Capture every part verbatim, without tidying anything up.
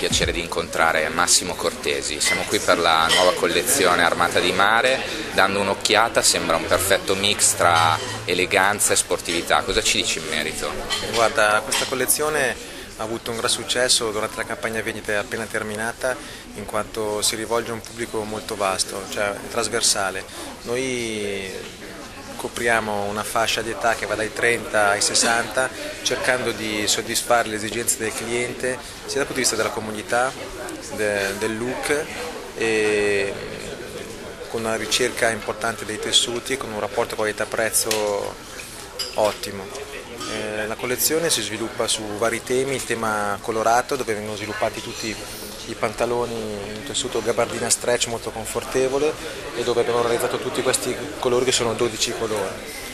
piacere di incontrare Massimo Cortesi. Siamo qui per la nuova collezione Armata di Mare. Dando un'occhiata sembra un perfetto mix tra eleganza e sportività. Cosa ci dici in merito? Guarda, questa collezione ha avuto un gran successo durante la campagna vendite appena terminata, in quanto si rivolge a un pubblico molto vasto, cioè trasversale. Noi copriamo una fascia di età che va dai trenta ai sessanta, cercando di soddisfare le esigenze del cliente sia dal punto di vista della comodità, de, del look, e con una ricerca importante dei tessuti, con un rapporto qualità-prezzo ottimo. Eh, la collezione si sviluppa su vari temi: il tema colorato, dove vengono sviluppati tutti i pantaloni in tessuto gabardina stretch molto confortevole, e dove abbiamo realizzato tutti questi colori, che sono dodici colori.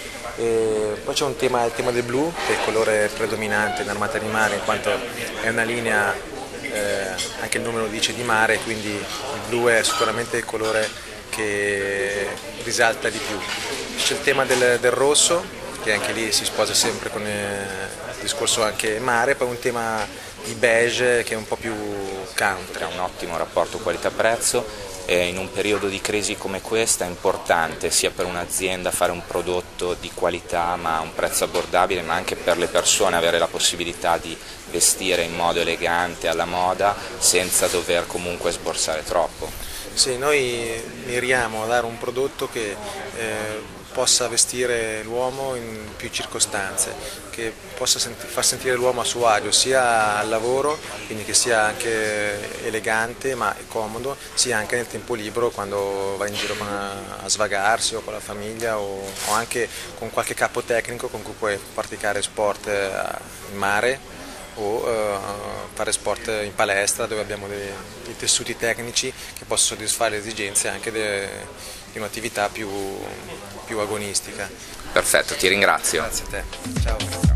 E poi c'è un tema, il tema del blu, che è il colore predominante in Armata di Mare, in quanto è una linea, eh, anche il nome lo dice, di mare, quindi il blu è sicuramente il colore che risalta di più. C'è il tema del, del rosso, che anche lì si sposa sempre con il discorso anche mare, poi un tema di beige che è un po' più country. Ha un ottimo rapporto qualità-prezzo, e in un periodo di crisi come questa è importante sia per un'azienda fare un prodotto di qualità ma a un prezzo abbordabile, ma anche per le persone avere la possibilità di vestire in modo elegante, alla moda, senza dover comunque sborsare troppo. Sì, noi miriamo a dare un prodotto che eh, possa vestire l'uomo in più circostanze, che possa senti- far sentire l'uomo a suo agio sia al lavoro, quindi che sia anche elegante ma comodo, sia anche nel tempo libero, quando va in giro con a, a svagarsi o con la famiglia, o, o anche con qualche capo tecnico con cui puoi praticare sport eh, in mare, o eh, fare sport in palestra, dove abbiamo dei, dei tessuti tecnici che possono soddisfare le esigenze anche de, di un'attività più, più agonistica. Perfetto, ti ringrazio. Grazie a te. Ciao.